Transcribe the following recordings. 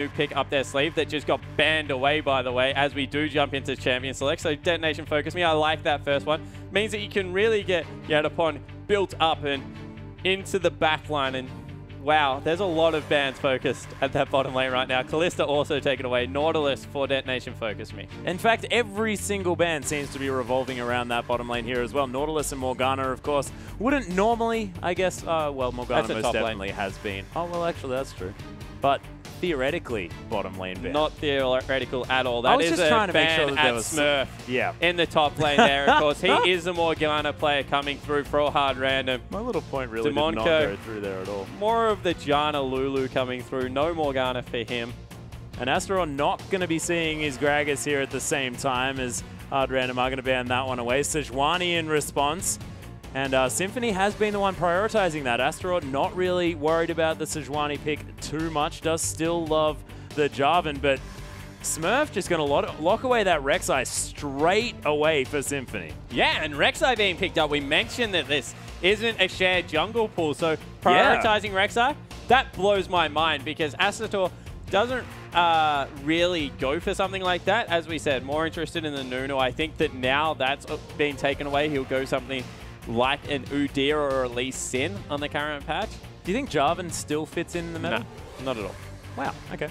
new pick up their sleeve that just got banned away, by the way, as we do jump into Champion Select. So Detonation Focus Me, I like that first one. Means that you can really get Yatapon built up and into the back line. And wow, there's a lot of bans focused at that bottom lane right now. Kalista also taken away. Nautilus for Detonation Focus Me. In fact, every single ban seems to be revolving around that bottom lane here as well. Nautilus and Morgana, of course, wouldn't normally, I guess, well, Morgana most definitely has been. Oh, well, actually, that's true. But theoretically, bottom lane ban. Not theoretical at all. That is just trying to make sure that there was Smurf in the top lane there. Of course, he is a Morgana player coming through for a hard random. My little point really did not go through there at all. More of the Janna Lulu coming through. No Morgana for him. And Astaroth not going to be seeing his Gragas here at the same time as hard random are going to ban that one away. Sejuani in response. And Symphony has been the one prioritizing that. Astaroth not really worried about the Sejuani pick too much. Does still love the Jarvan, but Smurf just going to lock away that Rek'Sai straight away for Symphony. Yeah, and Rek'Sai being picked up. We mentioned that this isn't a shared jungle pool, so prioritizing Rek'Sai, that blows my mind because Astaroth doesn't really go for something like that. As we said, more interested in the Nunu. I think that now that's been taken away, he'll go something like an Udyr or at least Sin on the current patch. Do you think Jarvan still fits in the meta? No, not at all. Wow, okay.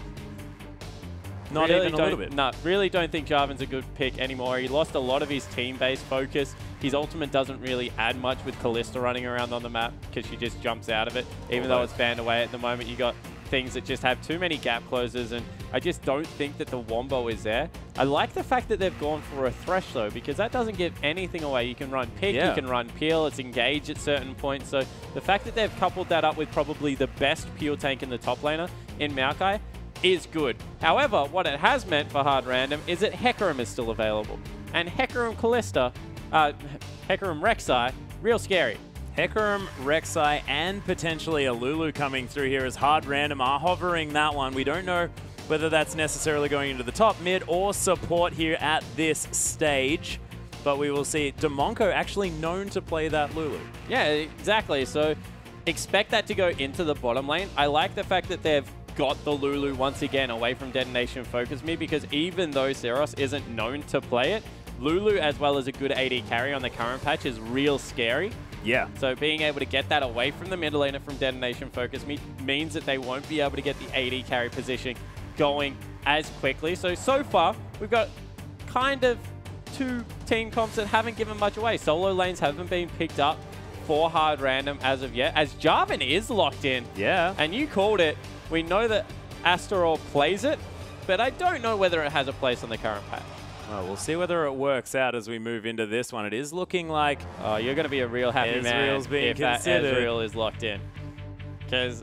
Not really even a little bit. No, really don't think Jarvan's a good pick anymore. He lost a lot of his team-based focus. His ultimate doesn't really add much with Kalista running around on the map because she just jumps out of it. Even though it's banned away at the moment, you got things that just have too many gap closers, and I just don't think that the Wombo is there. I like the fact that they've gone for a Thresh though, because that doesn't give anything away. You can run Pick, you can run Peel, it's engaged at certain points. So the fact that they've coupled that up with probably the best Peel tank in the top laner in Maokai is good. However, what it has meant for hard random is that Hecarim is still available. And Hecarim Kalista, Hecarim Rek'Sai, real scary. Hecarim, Rek'Sai, and potentially a Lulu coming through here as hard random are hovering that one. We don't know whether that's necessarily going into the top, mid, or support here at this stage. But we will see. Damonko actually known to play that Lulu. Yeah, exactly. So expect that to go into the bottom lane. I like the fact that they've got the Lulu once again away from Detonation Focus Me, because even though Seros isn't known to play it, Lulu, as well as a good AD carry on the current patch, is real scary. Yeah. So being able to get that away from the middle laner from Detonation Focus Me means that they won't be able to get the AD carry position going as quickly. So far, we've got kind of two team comps that haven't given much away. Solo lanes haven't been picked up for hard random as of yet, as Jarvan is locked in. Yeah. And you called it. We know that Astaroth plays it, but I don't know whether it has a place on the current patch. Well, we'll see whether it works out as we move into this one. It is looking like... Oh, you're going to be a real happy man if that Ezreal is locked in. Because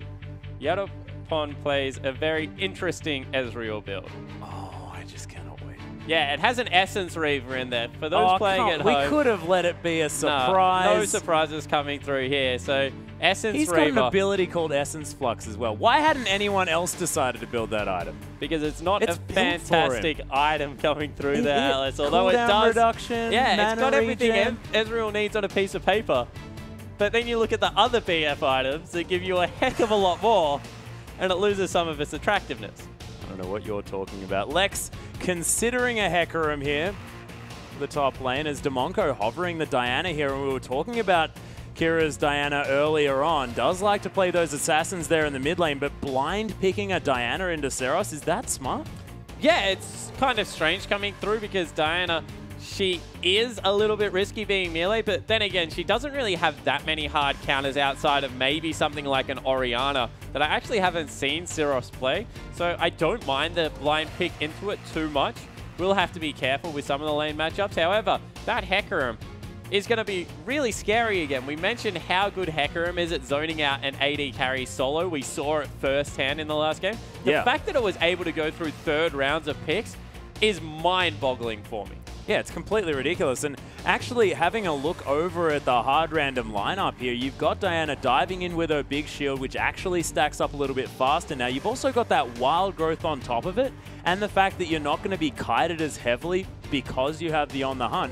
Yatapon plays a very interesting Ezreal build. Oh, I just cannot wait. Yeah, it has an Essence Reaver in there. For those playing at home... We could have let it be a surprise. No surprises coming through here. So, Essence He's Reaver... got an ability called Essence Flux as well. Why hadn't anyone else decided to build that item? Because it's not a fantastic item coming through there, Alice. Although it does... reduction, yeah, it's got everything Ezreal needs on a piece of paper. But then you look at the other BF items that give you a heck of a lot more, and it loses some of its attractiveness. I don't know what you're talking about. Lex considering a Hecarim here for the top lane as Damonko hovering the Diana here, and we were talking about Kira's Diana earlier on. Does like to play those assassins there in the mid lane, but blind picking a Diana into Seros, is that smart? Yeah, it's kind of strange coming through because Diana, she is a little bit risky being melee, but then again, she doesn't really have that many hard counters outside of maybe something like an Orianna that I actually haven't seen Seros play. So I don't mind the blind pick into it too much. We'll have to be careful with some of the lane matchups. However, that Hecarim is going to be really scary again. We mentioned how good Hecarim is at zoning out an AD carry solo. We saw it firsthand in the last game. The fact that it was able to go through third rounds of picks is mind-boggling for me. Yeah, it's completely ridiculous. And actually having a look over at the hard random lineup here, you've got Diana diving in with her big shield, which actually stacks up a little bit faster now. You've also got that wild growth on top of it, and the fact that you're not going to be kited as heavily because you have the On the Hunt.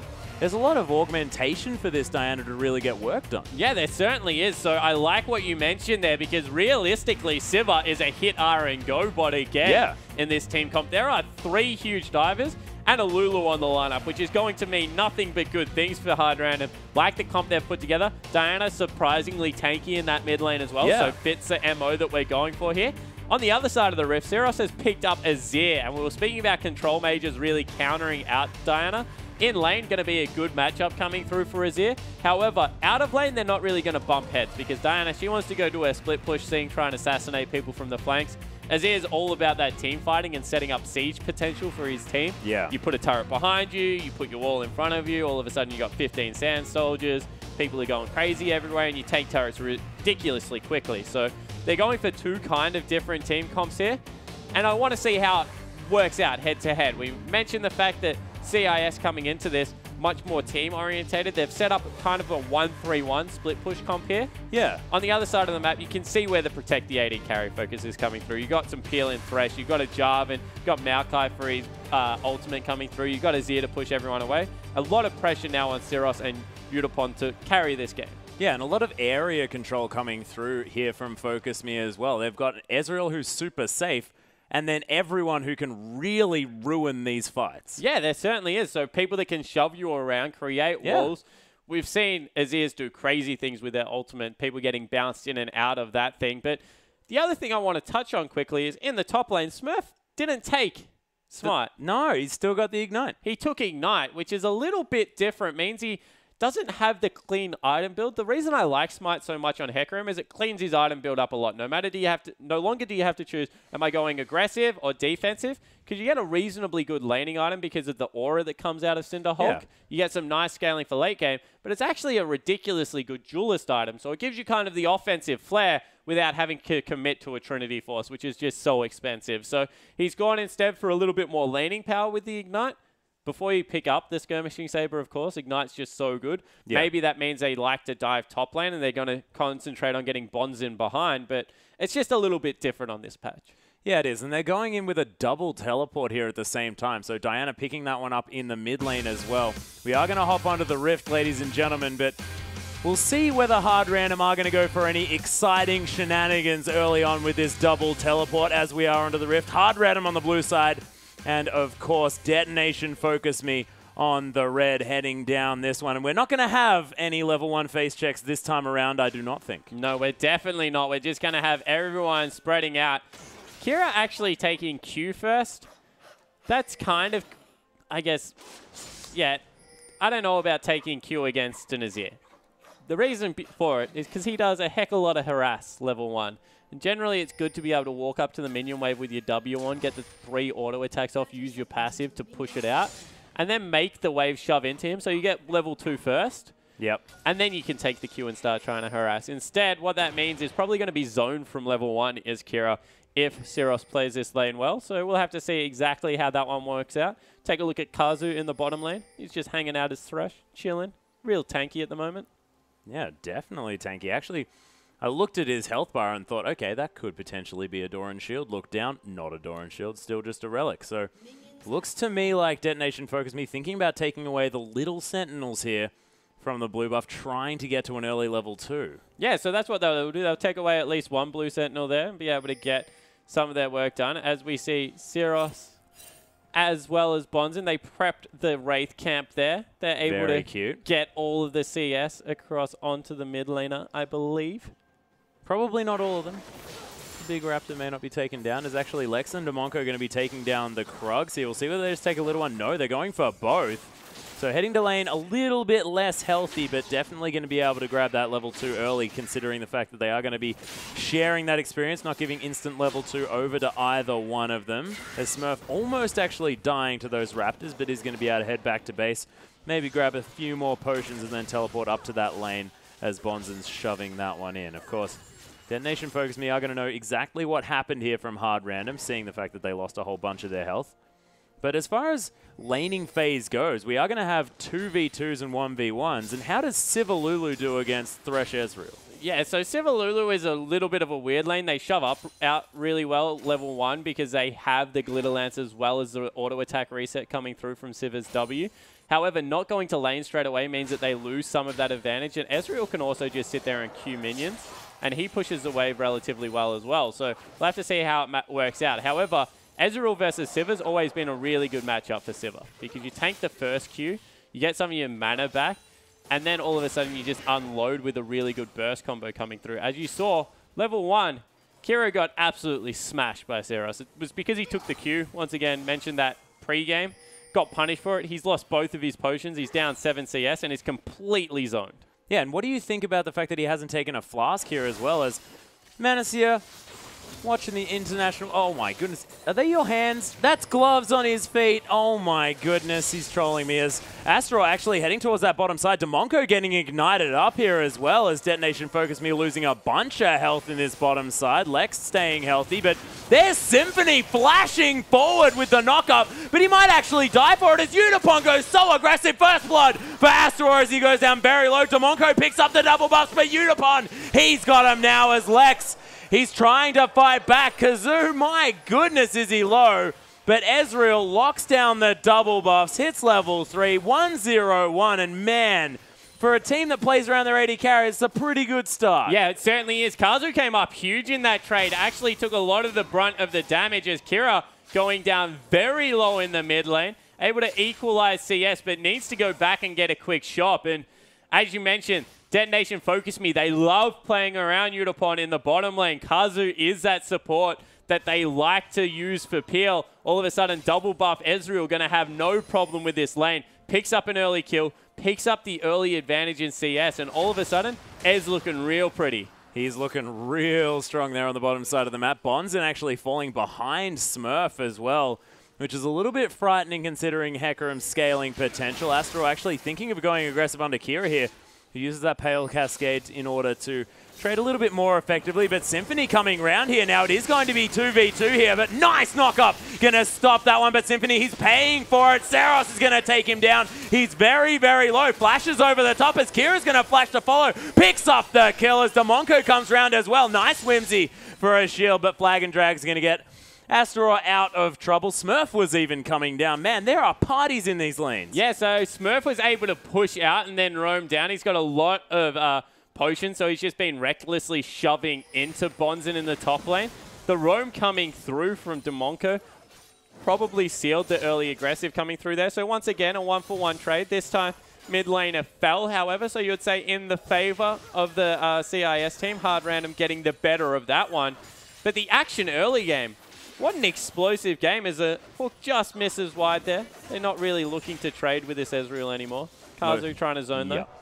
there's a lot of augmentation for this Diana to really get work done. Yeah, there certainly is. So I like what you mentioned there, because realistically, Sivir is a hit R and go bot again in this team comp. There are 3 huge divers and a Lulu on the lineup, which is going to mean nothing but good things for Hard Random. Like the comp they've put together, Diana's surprisingly tanky in that mid lane as well, so fits the MO that we're going for here. On the other side of the Rift, Syros has picked up Azir, and we were speaking about control mages really countering out Diana. In lane, going to be a good matchup coming through for Azir. However, out of lane, they're not really going to bump heads, because Diana, she wants to go to a split push thing, try and assassinate people from the flanks. Azir is all about that team fighting and setting up siege potential for his team. Yeah. You put a turret behind you, you put your wall in front of you, all of a sudden you got 15 sand soldiers, people are going crazy everywhere, and you take turrets ridiculously quickly. So they're going for 2 kind of different team comps here, and I want to see how it works out head to head. We mentioned the fact that CIS coming into this much more team orientated. They've set up kind of a 1-3-1 split push comp here. Yeah. On the other side of the map, you can see where the protect the AD carry focus is coming through. You got some peel and Thresh, you got a Jarvan, you got Maokai for his ultimate coming through. You got Azir to push everyone away. A lot of pressure now on Syros and Yutapon to carry this game. Yeah, and a lot of area control coming through here from Focus Me as well. They've got Ezreal, who's super safe, and then everyone who can really ruin these fights. Yeah, there certainly is. So people that can shove you around, create walls. We've seen Azirs do crazy things with their ultimate, people getting bounced in and out of that thing. But the other thing I want to touch on quickly is in the top lane, Smurf didn't take Smite. No, he's still got the Ignite. He took Ignite, which is a little bit different. Means he doesn't have the clean item build. The reason I like Smite so much on Hecarim is it cleans his item build up a lot. No longer do you have to choose, am I going aggressive or defensive? Because you get a reasonably good laning item because of the aura that comes out of Cinderhulk. Yeah. You get some nice scaling for late game, but it's actually a ridiculously good duelist item. So it gives you kind of the offensive flair without having to commit to a Trinity Force, which is just so expensive. So he's gone instead for a little bit more laning power with the Ignite. Before you pick up the Skirmishing Saber, of course, Ignite's just so good. Yeah. Maybe that means they like to dive top lane and they're going to concentrate on getting bonds in behind, but it's just a little bit different on this patch. Yeah, it is, and they're going in with a double teleport here at the same time, so Diana picking that one up in the mid lane as well. We are going to hop onto the Rift, ladies and gentlemen, but we'll see whether Hard Random are going to go for any exciting shenanigans early on with this double teleport as we are onto the Rift. Hard Random on the blue side. And, of course, Detonation Focus Me on the red heading down this one. And we're not going to have any level 1 face checks this time around, I do not think. No, we're definitely not. We're just going to have everyone spreading out. Kira actually taking Q first. That's kind of, I guess, yeah. I don't know about taking Q against an Azir. The reason for it is because he does a heck of a lot of harass level 1. And generally, it's good to be able to walk up to the minion wave with your W on, get the 3 auto attacks off, use your passive to push it out, and then make the wave shove into him. So you get level 2 first. Yep. And then you can take the Q and start trying to harass. Instead, what that means is probably going to be zoned from level 1 is Kira if Syros plays this lane well. So we'll have to see exactly how that one works out. Take a look at Kazu in the bottom lane. He's just hanging out as Thresh, chilling. Real tanky at the moment. Yeah, definitely tanky. Actually, I looked at his health bar and thought, okay, that could potentially be a Doran Shield. Looked down, not a Doran Shield, still just a Relic. So looks to me like Detonation Focus Me thinking about taking away the little Sentinels here from the blue buff, trying to get to an early level 2. Yeah, so that's what they'll do. They'll take away at least one blue Sentinel there and be able to get some of their work done. As we see Syros as well as Bonzen, they prepped the Wraith camp there. They're able to get all of the CS across onto the mid laner, I believe. Probably not all of them. The big Raptor may not be taken down. Is actually Lex and Demonco going to be taking down the Krug? So we'll see whether they just take a little one. No, they're going for both. So heading to lane a little bit less healthy, but definitely going to be able to grab that level 2 early, considering the fact that they are going to be sharing that experience, not giving instant level 2 over to either one of them. As Smurf almost actually dying to those Raptors, but is going to be able to head back to base, maybe grab a few more potions and then teleport up to that lane as Bonzen's shoving that one in. Of course, Detonation Focus Me are going to know exactly what happened here from Hard Random, seeing the fact that they lost a whole bunch of their health. But as far as laning phase goes, we are going to have 2v2s and 1v1s. And how does Sivir Lulu do against Thresh Ezreal? Yeah, so Civilulu is a little bit of a weird lane. They shove up out really well level 1 because they have the Glitter Lance as well as the auto attack reset coming through from Civa's W. However, not going to lane straight away means that they lose some of that advantage, and Ezreal can also just sit there and queue minions, and he pushes the wave relatively well as well. So we'll have to see how it works out. However, Ezreal versus Sivir has always been a really good matchup for Sivir because you tank the first Q, you get some of your mana back, and then all of a sudden you just unload with a really good burst combo coming through. As you saw, level 1, Kiro got absolutely smashed by Zeros. It was because he took the Q. Once again, mentioned that pre-game. Got punished for it. He's lost both of his potions. He's down 7 CS and is completely zoned. Yeah, and what do you think about the fact that he hasn't taken a flask here as well as Manasseh watching the international... Oh my goodness. Are they your hands? That's gloves on his feet. Oh my goodness. He's trolling me as Astro actually heading towards that bottom side. Demonko getting ignited up here as well as Detonation Focus Me losing a bunch of health in this bottom side. Lex staying healthy, but there's Symphony flashing forward with the knock-up, but he might actually die for it as Unipon goes so aggressive. First blood for Astro as he goes down very low. Demonko picks up the double buffs, but Unipon, he's got him now as Lex. He's trying to fight back. Kazoo, my goodness, is he low. But Ezreal locks down the double buffs, hits level 3, 1-0-1, and man, for a team that plays around their 80 carry, it's a pretty good start. Yeah, it certainly is. Kazu came up huge in that trade, actually took a lot of the brunt of the damage as Kira going down very low in the mid lane, able to equalize CS, but needs to go back and get a quick shot. And as you mentioned, Detonation Focus Me, they love playing around Unipon in the bottom lane. Kazu is that support that they like to use for Peel. All of a sudden, double buff Ezreal going to have no problem with this lane. Picks up an early kill, picks up the early advantage in CS, and all of a sudden, Ez looking real pretty. He's looking real strong there on the bottom side of the map. Bonzen actually falling behind Smurf as well, which is a little bit frightening considering Hecarim's scaling potential. Astro actually thinking of going aggressive under Kira here. He uses that Pale Cascade in order to trade a little bit more effectively, but Symphony coming round here now. It is going to be 2v2 here, but nice knock-up. Gonna stop that one, but Symphony, he's paying for it. Saros is gonna take him down. He's very, very low. Flashes over the top as Kira's gonna flash to follow. Picks up the kill as Demonko comes round as well. Nice whimsy for a shield, but Flag and Drag's gonna get Astaroth out of trouble. Smurf was even coming down. Man, there are parties in these lanes. Yeah, so Smurf was able to push out and then roam down. He's got a lot of potions, so he's just been recklessly shoving into Bonzen in the top lane. The roam coming through from Demonko probably sealed the early aggressive coming through there. So once again, a 1-for-1 trade. This time, mid laner fell, however, so you would say in the favor of the CIS team. Hard Random getting the better of that one. But the action early game, what an explosive game as a hook just misses wide there. They're not really looking to trade with this Ezreal anymore. Kazu trying to zone them.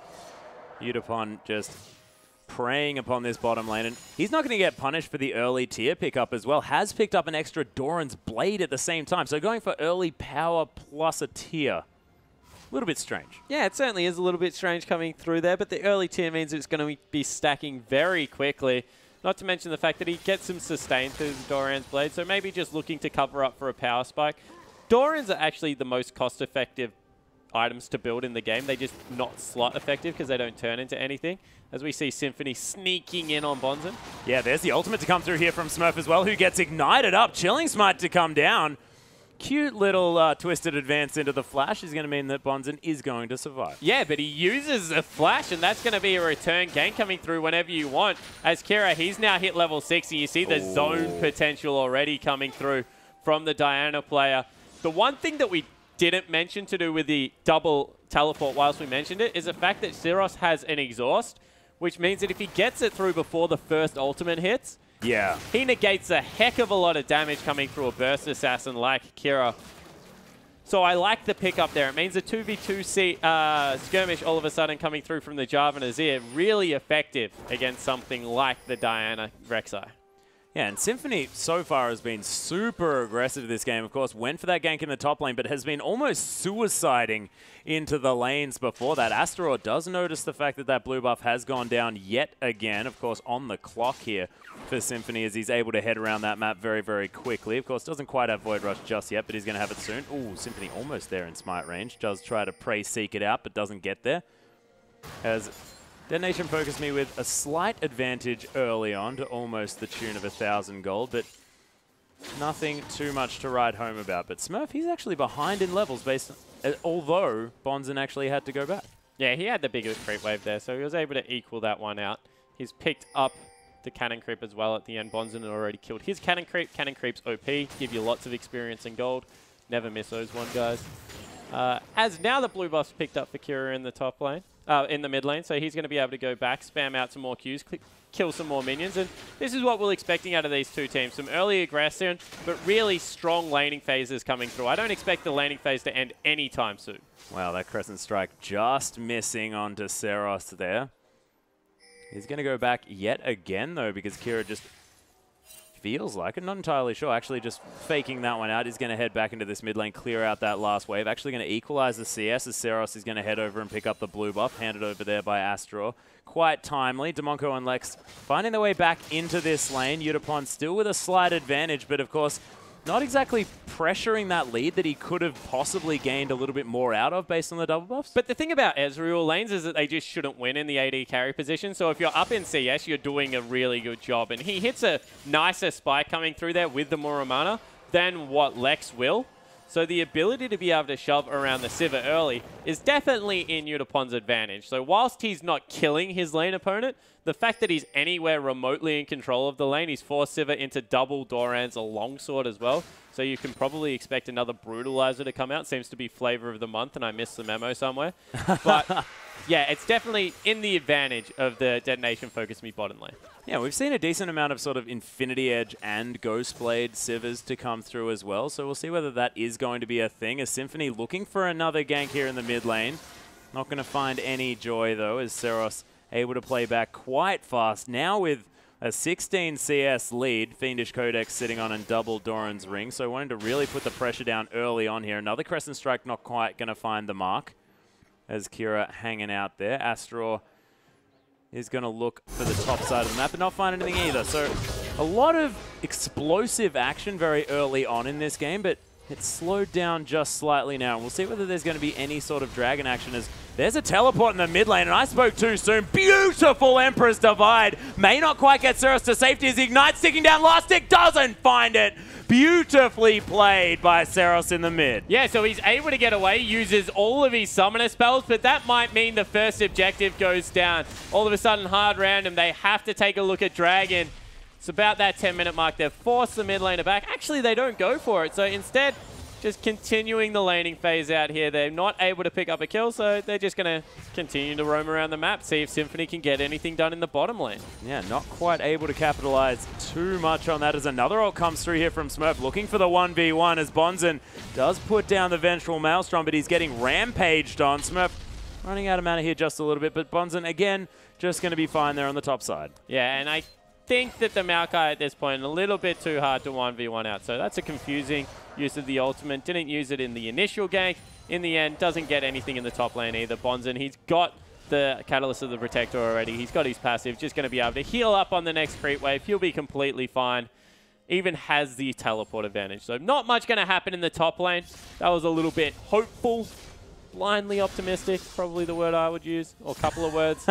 Udapon just preying upon this bottom lane. And he's not going to get punished for the early tier pickup as well. Has picked up an extra Doran's Blade at the same time. So going for early power plus a tier. A little bit strange. Yeah, it certainly is a little bit strange coming through there, but the early tier means it's going to be stacking very quickly. Not to mention the fact that he gets some sustain through Doran's Blade, so maybe just looking to cover up for a power spike. Dorans are actually the most cost-effective items to build in the game. They're just not slot effective because they don't turn into anything. As we see Symphony sneaking in on Bonzen. Yeah, there's the ultimate to come through here from Smurf as well, who gets ignited up. Chilling Smite to come down. Cute little twisted advance into the flash is going to mean that Bonzen is going to survive. Yeah, but he uses a flash, and that's going to be a return gank coming through whenever you want. As Kira, he's now hit level 6, and you see the zone potential already coming through from the Diana player. The one thing that we didn't mention to do with the double teleport whilst we mentioned it is the fact that Zeros has an exhaust, which means that if he gets it through before the first ultimate hits, he negates a heck of a lot of damage coming through a burst assassin like Kira. So I like the pickup there. It means a 2v2 skirmish all of a sudden coming through from the Jarvan Azir. Really effective against something like the Diana Rek'Sai. Yeah, and Symphony so far has been super aggressive this game. Of course, went for that gank in the top lane, but has been almost suiciding into the lanes before that. Astaroth does notice the fact that that blue buff has gone down yet again. Of course, on the clock here for Symphony as he's able to head around that map very, very quickly. Of course, doesn't quite have Void Rush just yet, but he's going to have it soon. Ooh, Symphony almost there in Smite range. Does try to Prey Seek it out, but doesn't get there. As Detonation focused me with a slight advantage early on to almost the tune of 1,000 gold, but nothing too much to write home about. But Smurf, he's actually behind in levels, although Bonzen actually had to go back. Yeah, he had the bigger creep wave there, so he was able to equal that one out. He's picked up the cannon creep as well at the end. Bonzen had already killed his cannon creep. Cannon creep's OP, give you lots of experience and gold. Never miss those one, guys. As now the blue buff's picked up for Kira in the top lane, in the mid lane, so he's going to be able to go back, spam out some more Qs, kill some more minions, and this is what we're expecting out of these two teams. Some early aggression, but really strong laning phases coming through. I don't expect the laning phase to end anytime soon. Wow, that Crescent Strike just missing onto Seros there. He's going to go back yet again, though, because Kira just feels like it. Not entirely sure. Actually, just faking that one out. He's going to head back into this mid lane, clear out that last wave. Actually going to equalize the CS as Seros is going to head over and pick up the blue buff, handed over there by Astro. Quite timely. Demonko and Lex finding their way back into this lane. Yutapon still with a slight advantage, but of course, not exactly pressuring that lead that he could have possibly gained a little bit more out of based on the double buffs. But the thing about Ezreal lanes is that they just shouldn't win in the AD carry position. So if you're up in CS, you're doing a really good job. And he hits a nicer spike coming through there with the Muramana than what Lex will. So the ability to be able to shove around the Sivir early is definitely in Yutapon's advantage. So whilst he's not killing his lane opponent, the fact that he's anywhere remotely in control of the lane, he's forced Sivir into double Doran's a longsword as well. So you can probably expect another Brutalizer to come out. Seems to be flavor of the month, and I missed the memo somewhere. But yeah, it's definitely in the advantage of the Detonation Focus Me bottom lane. Yeah, we've seen a decent amount of sort of Infinity Edge and Ghostblade Sivers to come through as well, so we'll see whether that is going to be a thing. As Symphony looking for another gank here in the mid lane. Not going to find any joy, though, as Seros able to play back quite fast. Now with a 16 CS lead, Fiendish Codex sitting on and double Doran's ring, so wanting to really put the pressure down early on here. Another Crescent Strike not quite going to find the mark as Kira hanging out there. Astro is going to look for the top side of the map, but not find anything either. So a lot of explosive action very early on in this game, but it's slowed down just slightly now. And we'll see whether there's going to be any sort of dragon action as there's a teleport in the mid lane, and I spoke too soon. Beautiful Emperor's Divide. May not quite get Seros to safety as he ignites, sticking down last stick, doesn't find it. Beautifully played by Seros in the mid. Yeah, so he's able to get away, uses all of his summoner spells, but that might mean the first objective goes down. All of a sudden, hard random, they have to take a look at Dragon. It's about that 10-minute mark. They've forced the mid laner back. Actually, they don't go for it, so instead, just continuing the laning phase out here. They're not able to pick up a kill, so they're just going to continue to roam around the map, see if Symphony can get anything done in the bottom lane. Yeah, not quite able to capitalize too much on that as another ult comes through here from Smurf, looking for the 1v1 as Bonzen does put down the Vengeful Maelstrom, but he's getting rampaged on. Smurf running out of mana here just a little bit, but Bonzen, again, just going to be fine there on the top side. Yeah, and I think that the Maokai at this point a little bit too hard to 1v1 out, so that's a confusing use of the ultimate. Didn't use it in the initial gank. In the end, doesn't get anything in the top lane either. Bonzen, he's got the Catalyst of the Protector already. He's got his passive, just going to be able to heal up on the next creep wave. He'll be completely fine. Even has the teleport advantage. So not much going to happen in the top lane. That was a little bit hopeful, blindly optimistic, probably the word I would use, or a couple of words.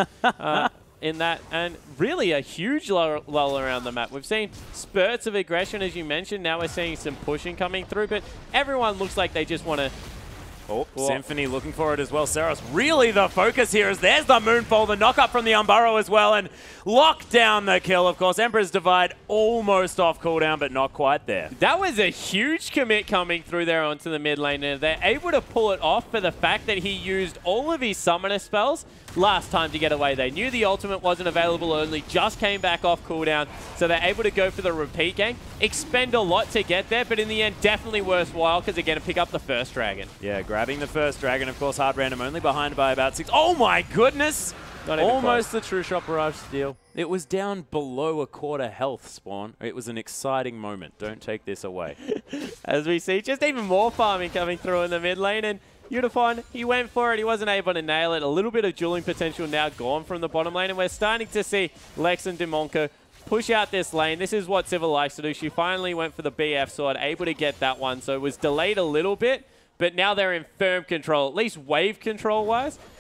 In that, and really a huge lull around the map. We've seen spurts of aggression, as you mentioned. Now we're seeing some pushing coming through, but everyone looks like they just want to... Oh, Symphony looking for it as well. Seros really the focus here as there's the Moonfall, the knock up from the Umburrow as well, and lock down the kill, of course. Emperor's Divide almost off cooldown, but not quite there. That was a huge commit coming through there onto the mid lane, and they're able to pull it off for the fact that he used all of his summoner spells last time to get away. They knew the ultimate wasn't available, only just came back off cooldown, so they're able to go for the repeat gank, expend a lot to get there, but in the end, definitely worthwhile because they're going to pick up the first dragon. Yeah, grabbing the first dragon, of course, hard random, only behind by about 6. Oh my goodness! Almost the True Shot Barrage steal. It was down below a quarter health, Spawn. It was an exciting moment. Don't take this away. As we see, just even more farming coming through in the mid lane, and Yutapon, he went for it. He wasn't able to nail it. A little bit of dueling potential now gone from the bottom lane, and we're starting to see Lex and Demonko push out this lane. This is what Sivir likes to do. She finally went for the BF sword, able to get that one, so it was delayed a little bit, but now they're in firm control, at least wave control-wise.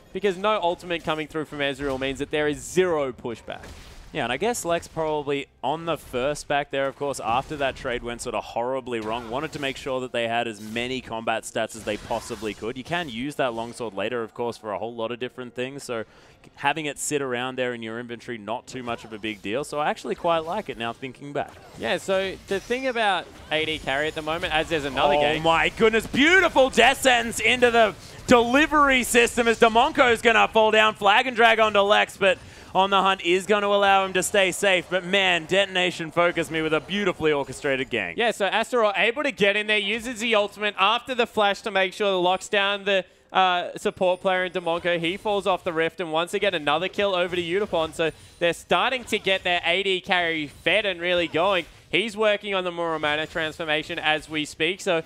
because no ultimate coming through from Ezreal means that there is zero pushback. Yeah, and I guess Lex probably on the first back there, of course, after that trade went sort of horribly wrong, wanted to make sure that they had as many combat stats as they possibly could. You can use that longsword later, of course, for a whole lot of different things, so having it sit around there in your inventory, not too much of a big deal. So I actually quite like it now thinking back. Yeah, so the thing about AD carry at the moment, as there's another game. Oh my goodness, beautiful death sentence into the delivery system as Damonko's going to fall down, flag and drag onto Lex, but On the Hunt is going to allow him to stay safe, but man, Detonation focused me with a beautifully orchestrated gank. Yeah, so Astaroth able to get in there, uses the ultimate after the flash to make sure it locks down the support player in Damonko. He falls off the Rift, and once again, another kill over to Yutapon. So they're starting to get their AD carry fed and really going. He's working on the Muramana transformation as we speak, so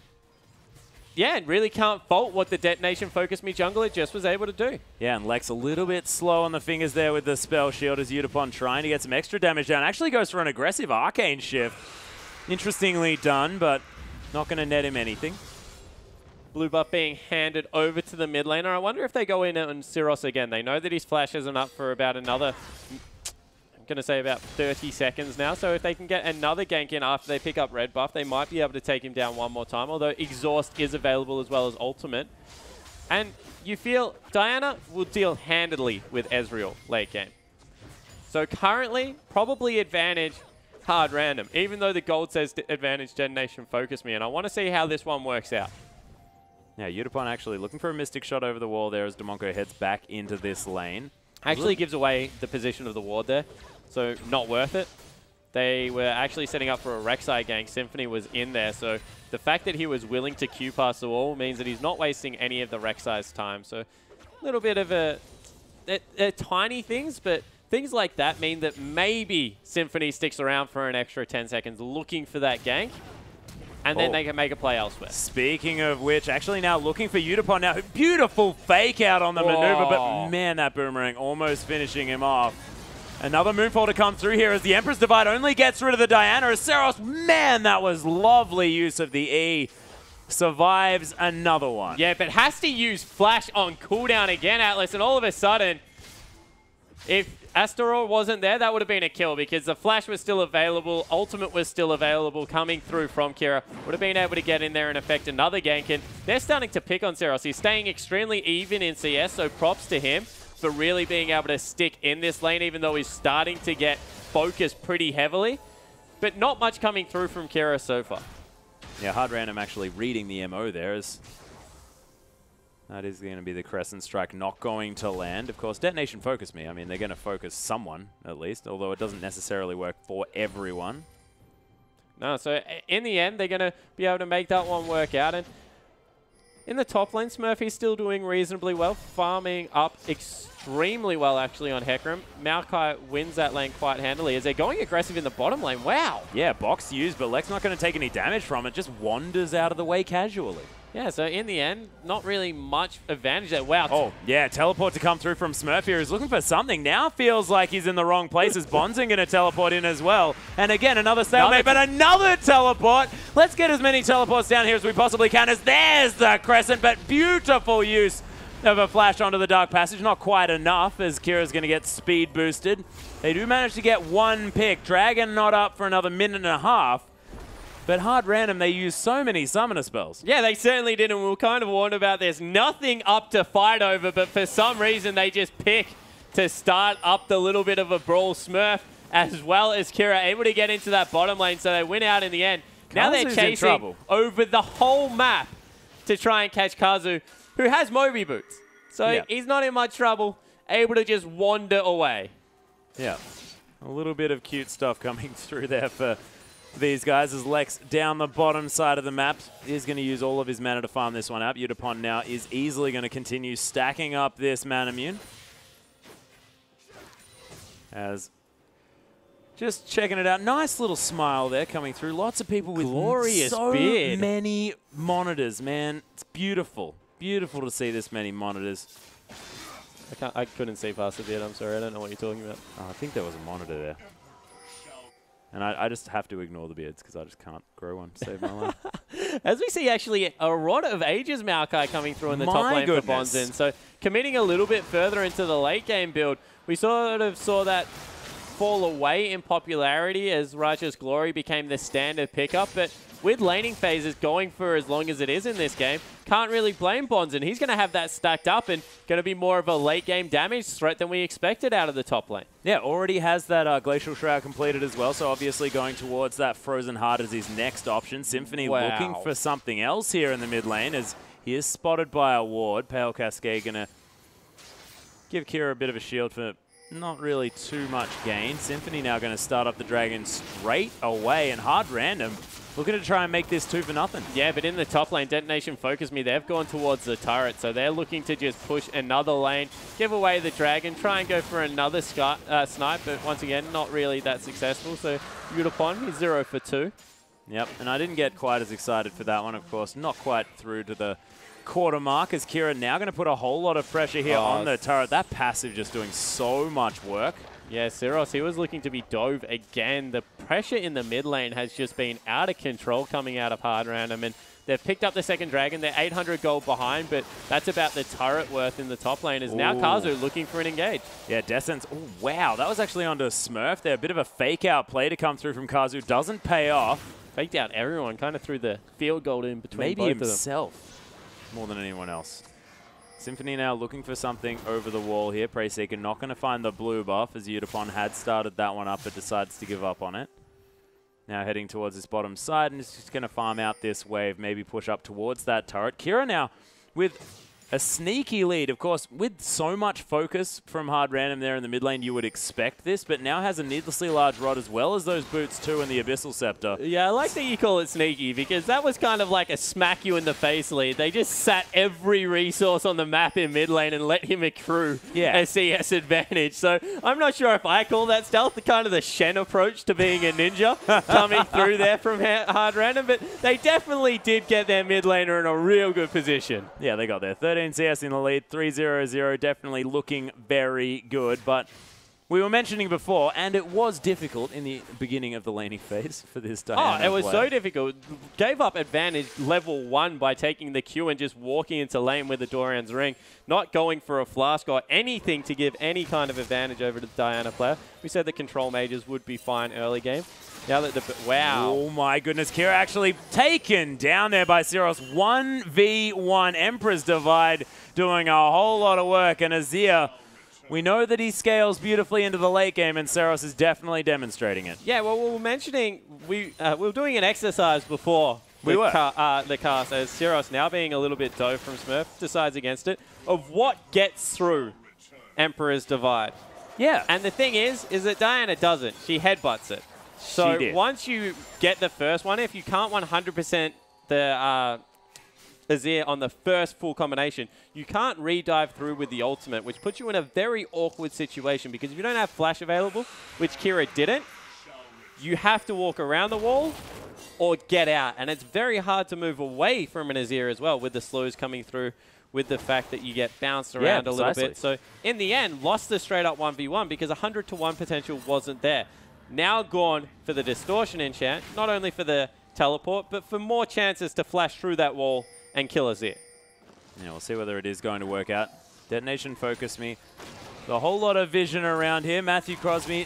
yeah, really can't fault what the Detonation Focus Me jungler just was able to do. Yeah, and Lex a little bit slow on the fingers there with the spell shield as Yutapon trying to get some extra damage down. Actually goes for an aggressive Arcane Shift. Interestingly done, but not going to net him anything. Blue buff being handed over to the mid laner. I wonder if they go in on Syros again. They know that his flash isn't up for about another, I'm going to say about 30 seconds now. So if they can get another gank in after they pick up red buff, they might be able to take him down one more time. Although Exhaust is available as well as Ultimate. And you feel Diana will deal handedly with Ezreal late game. So currently, probably advantage hard random, even though the gold says advantage Detonation Focus Me. And I want to see how this one works out. Yeah, Yutapon actually looking for a Mystic Shot over the wall there as Damonko heads back into this lane. Actually gives away the position of the ward there, so not worth it. They were actually setting up for a Rek'Sai gank. Symphony was in there, so the fact that he was willing to Q past the wall means that he's not wasting any of the Rek'Sai's time. So a little bit of they're tiny things, but things like that mean that maybe Symphony sticks around for an extra 10 seconds looking for that gank. And then they can make a play elsewhere. Speaking of which, actually now looking for Yutapon now. Beautiful fake out on the maneuver, but man, that boomerang almost finishing him off. Another Moonfall to come through here as the Emperor's Divide only gets rid of the Diana. As Syros, man, that was lovely use of the E. Survives another one. Yeah, but has to use Flash on cooldown again, Atlas, and all of a sudden, if Astaroth wasn't there, that would have been a kill because the Flash was still available, Ultimate was still available, coming through from Kira. Would have been able to get in there and affect another gank, and they're starting to pick on Syros. He's staying extremely even in CS, so props to him for really being able to stick in this lane, even though he's starting to get focused pretty heavily. But not much coming through from Kira so far. Yeah, hard random actually reading the MO there as that is going to be the Crescent Strike not going to land. Of course, Detonation Focus Me. I mean, they're going to focus someone, at least, although it doesn't necessarily work for everyone. No, so in the end, they're going to be able to make that one work out. And in the top lane, Smurfy's still doing reasonably well, farming up extremely well, actually, on Hecarim. Maokai wins that lane quite handily as they're going aggressive in the bottom lane. Wow. Yeah, box used, but Lex not going to take any damage from it. Just wanders out of the way casually. Yeah, so in the end, not really much advantage there. Wow. Oh, yeah, teleport to come through from Smurf here. He's looking for something. Now feels like he's in the wrong place as Bonzing going to teleport in as well. And again, another stalemate, but another teleport. Let's get as many teleports down here as we possibly can as there's the Crescent, but beautiful use of a flash onto the Dark Passage. Not quite enough as Kira's going to get speed boosted. They do manage to get one pick. Dragon not up for another minute and a half. But hard random, they use so many summoner spells. Yeah, they certainly did, and we were kind of warned about there's nothing up to fight over, but for some reason they just pick to start up the little bit of a brawl. Smurf, as well as Kira, able to get into that bottom lane, so they win out in the end. Now they're chasing over the whole map to try and catch Kazu, who has Moby Boots. So he's not in much trouble, able to just wander away. Yeah, a little bit of cute stuff coming through there for these guys as Lex down the bottom side of the map is going to use all of his mana to farm this one out. Yutapon now is easily going to continue stacking up this Manamune. As just checking it out. Nice little smile there coming through. Lots of people with glorious so beard. many monitors, man. It's beautiful. Beautiful to see this many monitors. I couldn't see past the beard. I'm sorry. I don't know what you're talking about. Oh, I think there was a monitor there. And I just have to ignore the beards because I just can't grow one to save my life. As we see, actually, a Rod of Ages Maokai coming through in the top lane for Bonzin. So committing a little bit further into the late game build. We sort of saw that fall away in popularity as Righteous Glory became the standard pickup, but with laning phases going for as long as it is in this game, can't really blame Bonzin. He's going to have that stacked up and going to be more of a late game damage threat than we expected out of the top lane. Yeah, already has that Glacial Shroud completed as well, so obviously going towards that Frozen Heart as his next option. Symphony looking for something else here in the mid lane as he is spotted by a ward. Pale Cascade going to give Kira a bit of a shield for not really too much gain. Symphony now going to start up the Dragon straight away, and Hard Random looking to try and make this 2 for nothing. Yeah, but in the top lane, Detonation Focus Me, they've gone towards the turret, so they're looking to just push another lane, give away the Dragon, try and go for another snipe, but once again, not really that successful. So Yutapon, he's 0 for 2. Yep, and I didn't get quite as excited for that one, of course. Not quite through to the quarter mark, as Kira now going to put a whole lot of pressure here on the turret. That passive just doing so much work. Yeah, Syros, he was looking to be dove again. The pressure in the mid lane has just been out of control coming out of Hard Random, and they've picked up the second Dragon. They're 800 gold behind, but that's about the turret worth in the top lane. Is now Kazu looking for an engage. Yeah, Descents. Oh, wow. That was actually onto Smurf there. A bit of a fake out play to come through from Kazu. Doesn't pay off. Faked out everyone, kind of threw the field goal in between Maybe both of them. himself more than anyone else. Symphony now looking for something over the wall here. Preyseeker not going to find the blue buff as Yutapon had started that one up but decides to give up on it. Now heading towards his bottom side and is just going to farm out this wave, maybe push up towards that turret. Kira now with a sneaky lead. Of course, with so much focus from Hard Random there in the mid lane, you would expect this, but now has a needlessly large rod as well as those boots too and the Abyssal Scepter. Yeah, I like that you call it sneaky because that was kind of like a smack you in the face lead. They just sat every resource on the map in mid lane and let him accrue a CS advantage. So I'm not sure if I call that stealth, kind of the Shen approach to being a ninja coming through there from Hard Random, but they definitely did get their mid laner in a real good position. Yeah, they got there. 13 CS in the lead, 3-0-0, definitely looking very good. But we were mentioning before, and it was difficult in the beginning of the laning phase for this Diana. Oh, it was so difficult. Gave up advantage level 1 by taking the Q and just walking into lane with the Doran's Ring, not going for a flask or anything to give any kind of advantage over to the Diana player. We said the control mages would be fine early game. Now that the wow. Oh my goodness, Kira actually taken down there by Syros. 1v1 Emperor's Divide doing a whole lot of work, and Azir, we know that he scales beautifully into the late game, and Syros is definitely demonstrating it. Yeah, well, we were mentioning, we were doing an exercise before the cast, as Syros, now being a little bit dove from Smurf, decides against it, of what gets through Emperor's Divide. Yeah. And the thing is that Diana doesn't. She headbutts it. So once you get the first one, if you can't 100% the Azir on the first full combination, you can't re-dive through with the ultimate, which puts you in a very awkward situation because if you don't have flash available, which Kira didn't, you have to walk around the wall or get out. And it's very hard to move away from an Azir as well with the slows coming through, with the fact that you get bounced around a little bit. So in the end, lost the straight up 1v1 because 100-to-1 potential wasn't there. Now gone for the distortion enchant, not only for the teleport, but for more chances to flash through that wall and kill Azir. Yeah, we'll see whether it is going to work out. Detonation Focus Me. A whole lot of vision around here. Matthew Crosby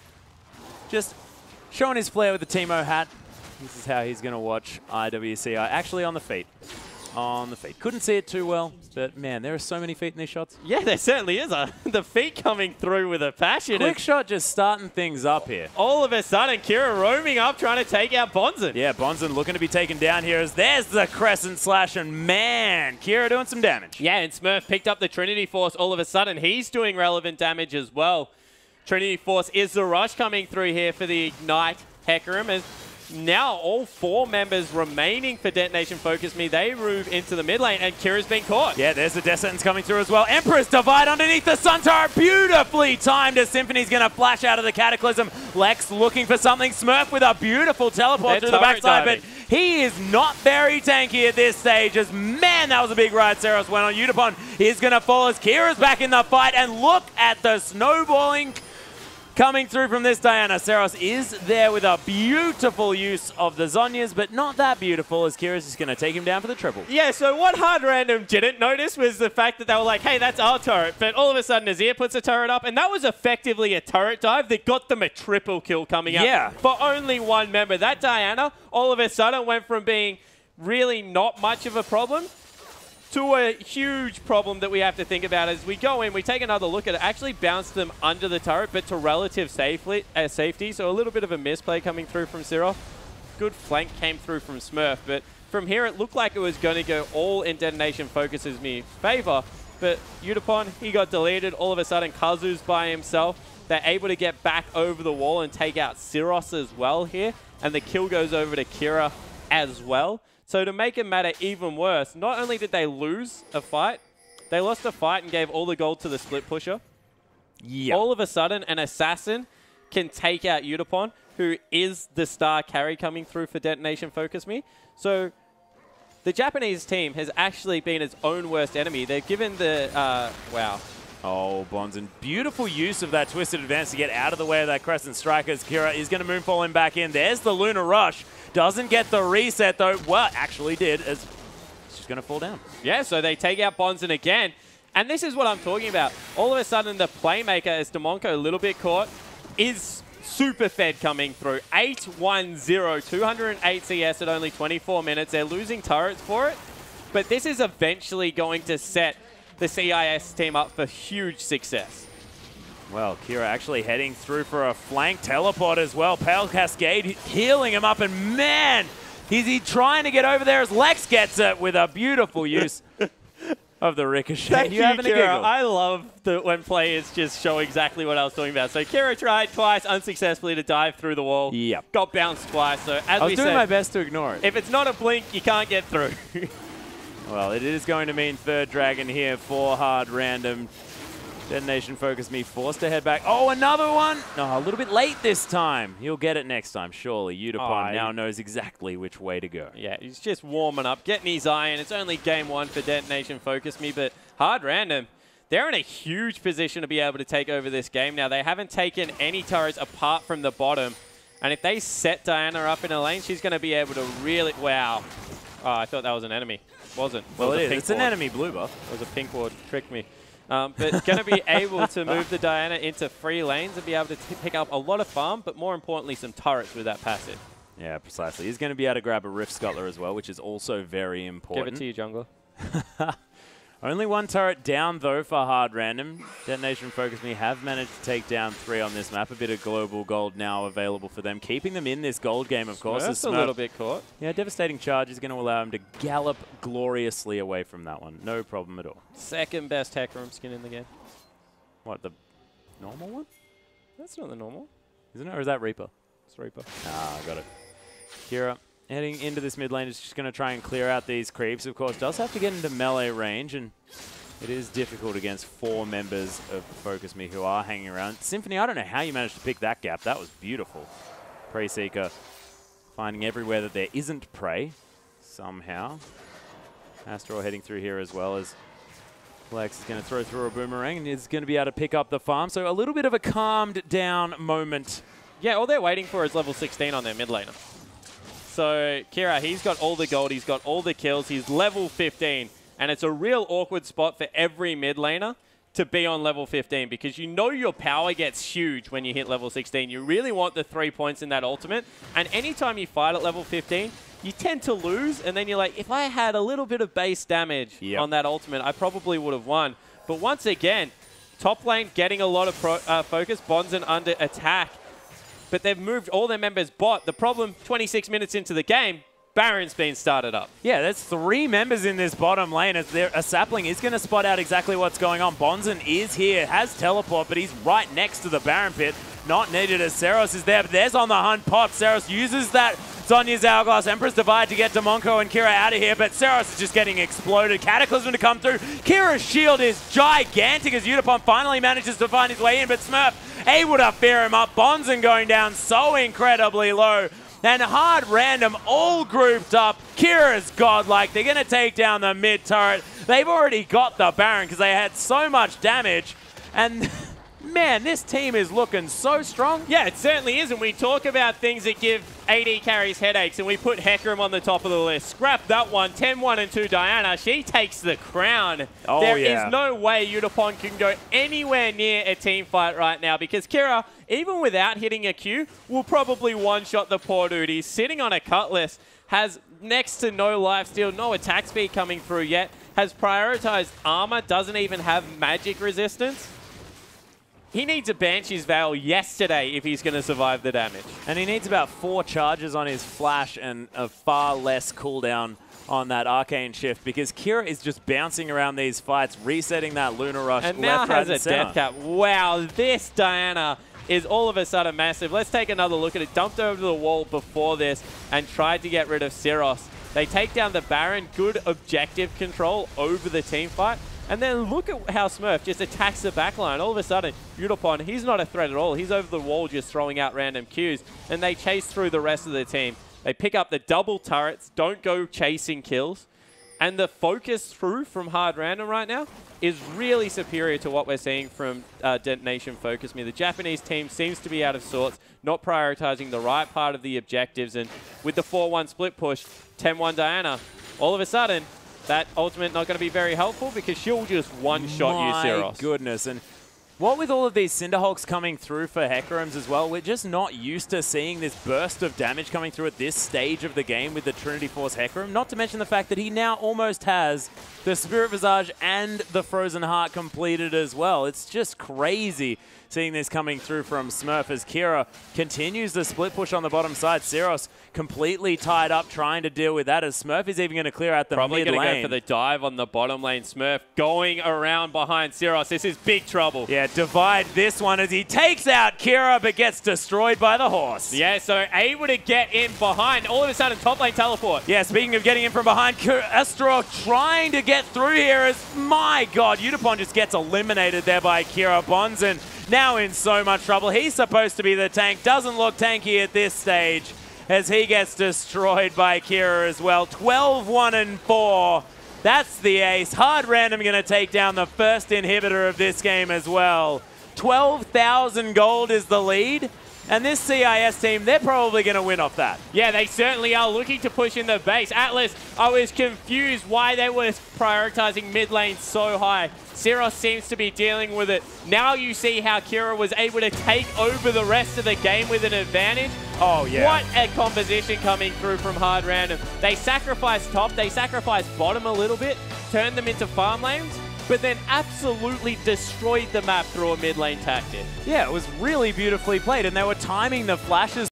just showing his flair with the Teemo hat. This is how he's going to watch IWCI. Actually on the feet. On the feet. Couldn't see it too well, but man, there are so many feet in these shots. Yeah, there certainly is. The feet coming through with a passion. Quick shot just starting things up here. All of a sudden, Kira roaming up, trying to take out Bonzin. Yeah, Bonzin looking to be taken down here as there's the Crescent Slash, and man, Kira doing some damage. Yeah, and Smurf picked up the Trinity Force all of a sudden. He's doing relevant damage as well. Trinity Force is the rush coming through here for the Ignite Hecarim, as now all 4 members remaining for Detonation Focus Me, they move into the mid lane, and Kira's been caught. Yeah, there's the Death Sentence coming through as well. Empress Divide underneath the Sun Turret, beautifully timed as Symphony's going to flash out of the Cataclysm. Lex looking for something. Smurf with a beautiful teleport through the backside, but he is not very tanky at this stage, as man, that was a big ride Syros went on. Yutapon is going to fall as Kira's back in the fight, and look at the snowballing coming through from this Diana. Seros is there with a beautiful use of the Zhonya's, but not that beautiful as Kira's just going to take him down for the triple. Yeah, so what Hard Random didn't notice was the fact that they were like, hey, that's our turret. But all of a sudden, Azir puts a turret up, and that was effectively a turret dive that got them a triple kill coming out for only one member. That Diana, all of a sudden, went from being really not much of a problem to a huge problem that we have to think about. As we go in, we take another look at it, actually bounced them under the turret, but to relative safety. So a little bit of a misplay coming through from Sirov. Good flank came through from Smurf, but from here it looked like it was going to go all in Detonation Focus's favor. But Yutapon, he got deleted. All of a sudden, Kazu's by himself. They're able to get back over the wall and take out Syros as well here. And the kill goes over to Kira as well. So to make it matter even worse, not only did they lose a fight, they lost a fight and gave all the gold to the split pusher. Yeah. All of a sudden, an assassin can take out Yutapon, who is the star carry coming through for Detonation Focus Me. So the Japanese team has actually been its own worst enemy. They've given the... wow. Oh, Bonzen. Beautiful use of that twisted advance to get out of the way of that Crescent Strike as Kira is going to moonfall him back in. There's the Lunar Rush. Doesn't get the reset, though. Well, actually did, as she's going to fall down. Yeah, so they take out Bonzen again. And this is what I'm talking about. All of a sudden, the playmaker, as Demonko a little bit caught, is super fed coming through. 8-1-0, 208 CS at only 24 minutes. They're losing turrets for it. But this is eventually going to set the CIS team up for huge success. Well, Kira actually heading through for a flank teleport as well. Pale Cascade healing him up, and man, is he trying to get over there as Lex gets it with a beautiful use of the ricochet. Thank you, Kira. I love when players just show exactly what I was talking about. So Kira tried twice unsuccessfully to dive through the wall. Yep. Got bounced twice. So as I was we doing said, my best to ignore it. If it's not a blink, you can't get through. Well, it is going to mean third dragon here for Hard Random. Detonation Focus Me forced to head back. Oh, another one! No, a little bit late this time. He'll get it next time, surely. Yutapon now knows exactly which way to go. Yeah, he's just warming up, getting his eye in. It's only game one for Detonation Focus Me, but Hard Random, they're in a huge position to be able to take over this game now. They haven't taken any turrets apart from the bottom. And if they set Diana up in a lane, she's going to be able to really... Wow. Oh, I thought that was an enemy. Wasn't. Well, it is. It's an ward. enemy blue buff. It was a pink ward. Tricked me. But going to be able to move the Diana into free lanes and be able to pick up a lot of farm, but more importantly, some turrets with that passive. Yeah, precisely. He's going to be able to grab a Rift Scuttler as well, which is also very important. Give it to you, jungler. Only one turret down, though, for Hard Random. Detonation Focus Me have managed to take down 3 on this map. A bit of global gold now available for them, keeping them in this gold game, of course. Smurf's a little bit caught. Yeah, Devastating Charge is going to allow him to gallop gloriously away from that one. No problem at all. Second best Tech Room skin in the game. What, the normal one? That's not the normal. Isn't it? Or is that Reaper? It's Reaper. Ah, got it. Kira heading into this mid lane is just going to try and clear out these creeps. Of course, does have to get into melee range, and it is difficult against 4 members of Focus Me who are hanging around. Symphony, I don't know how you managed to pick that gap. That was beautiful. Prey Seeker finding everywhere that there isn't prey somehow. Astral heading through here as well as Lex is going to throw through a boomerang and is going to be able to pick up the farm. So a little bit of a calmed down moment. Yeah, all they're waiting for is level 16 on their mid laner. So Kira, he's got all the gold, he's got all the kills, he's level 15. And it's a real awkward spot for every mid laner to be on level 15 because you know your power gets huge when you hit level 16. You really want the 3 points in that ultimate. And anytime you fight at level 15, you tend to lose. And then you're like, if I had a little bit of base damage on that ultimate, I probably would have won. But once again, top lane getting a lot of focus, Bonzen under attack. But they've moved all their members bot. The problem, 26 minutes into the game, Baron's been started up. Yeah, there's 3 members in this bottom lane. As a sapling is going to spot out exactly what's going on. Bonzen is here, has teleport, but he's right next to the Baron pit. Not needed as Seros is there, but there's on the hunt pop. Seros uses that Zhonya's Hourglass Emperor's Divide to get Demonko and Kira out of here, but Seros is just getting exploded. Cataclysm to come through. Kira's shield is gigantic as Yutapon finally manages to find his way in, but Smurf able to fear him up. Bonzen going down so incredibly low. And Hard Random all grouped up. Kira's godlike. They're going to take down the mid turret. They've already got the Baron because they had so much damage. And man, this team is looking so strong. Yeah, it certainly is. And we talk about things that give AD carries headaches, and we put Hecarim on the top of the list. Scrap that one. 10-1 and 2 Diana. She takes the crown. Oh, there yeah. is no way Yutapon can go anywhere near a team fight right now because Kira, even without hitting a Q, will probably one-shot the poor dude. He's sitting on a Cutlass, has next to no lifesteal, no attack speed coming through yet, has prioritized armor, doesn't even have magic resistance. He needs a Banshee's Veil yesterday if he's going to survive the damage. And he needs about 4 charges on his flash and a far less cooldown on that Arcane Shift because Kira is just bouncing around these fights, resetting that Lunar Rush and left, now right, has and a center. death cap. Wow, this Diana is all of a sudden massive. Let's take another look at it. Dumped over the wall before this and tried to get rid of Syros. They take down the Baron. Good objective control over the team fight. And then look at how Smurf just attacks the backline. All of a sudden, Yutapon, he's not a threat at all. He's over the wall just throwing out random Qs. And they chase through the rest of the team. They pick up the double turrets, don't go chasing kills. And the focus through from Hard Random right now is really superior to what we're seeing from Detonation Focus Me. The Japanese team seems to be out of sorts, not prioritizing the right part of the objectives. And with the 4-1 split push, 10-1 Diana, all of a sudden, that ultimate not going to be very helpful because she'll just one-shot you, Syros. My goodness. And what with all of these Cinderhulks coming through for Hecarims as well, we're just not used to seeing this burst of damage coming through at this stage of the game with the Trinity Force Hecarim. Not to mention the fact that he now almost has the Spirit Visage and the Frozen Heart completed as well. It's just crazy seeing this coming through from Smurf as Kira continues the split push on the bottom side. Syros completely tied up trying to deal with that as Smurf is even going to clear out the Probably mid lane. going to go for the dive on the bottom lane. Smurf going around behind Syros. This is big trouble. Yeah, divide this one as he takes out Kira but gets destroyed by the horse. Yeah, so able to get in behind. All of a sudden, top lane teleport. Yeah, speaking of getting in from behind, Astaroth trying to get through here as, my God, Yutapon just gets eliminated there by Kira. Bonzen now in so much trouble. He's supposed to be the tank. Doesn't look tanky at this stage as he gets destroyed by Kira as well. 12-1 and 4. That's the ace. Hard Random going to take down the first inhibitor of this game as well. 12,000 gold is the lead. And this CIS team, they're probably going to win off that. Yeah, they certainly are looking to push in the base. Atlas, I was confused why they were prioritizing mid lane so high. Syros seems to be dealing with it. Now you see how Kira was able to take over the rest of the game with an advantage. Oh, yeah. What a composition coming through from Hard Random. They sacrificed top, they sacrificed bottom a little bit, turned them into farm lanes, but then absolutely destroyed the map through a mid lane tactic. Yeah, it was really beautifully played, and they were timing the flashes